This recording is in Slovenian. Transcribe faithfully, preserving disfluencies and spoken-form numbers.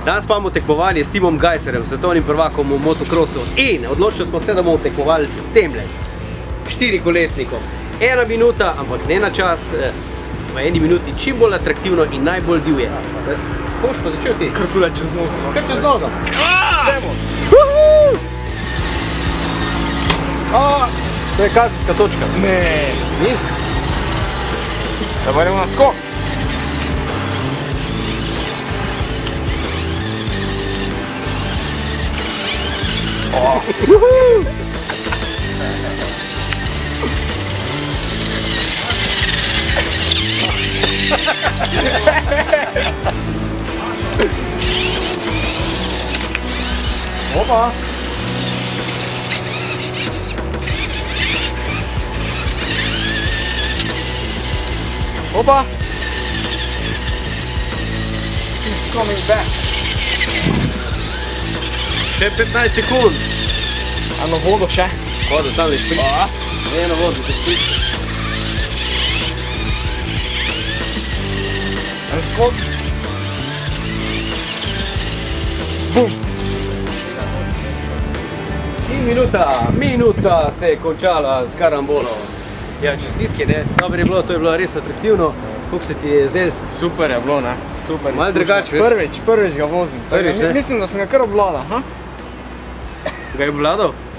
Danes pa bomo tekmovali s timom Gajserjem, svetovnim prvakom v motokrosu. In odločili smo se, da bomo tekmovali s temle, štirikolesnikom. Ena minuta, ampak ne na čas, v eni minuti čim bolj atraktivno in najbolj divje. Boš pa začel ti? Kar tule čez nogo. Kar čez nogo? Dajmo! To je kazenska točka. Ne. Ni? Da baremo na skok. Opa! Opa! He's coming back. Še petnajst sekund. A na vodo še? Vodo, tam ne špriča. Ne na vodo, se špriča. En skok. Bum! In minuta, minuta se je končala z karambolom. Ja, čestitke, ne? Dobro je bilo, to je bilo res atraktivno. Kako se ti je zdel? Super je bilo, ne? Super. Malo drugače, veš? Prvič, prvič ga vozim. Prvič, ne? Mislim, da sem ga kar obvladal, ha? Ga je obvladal?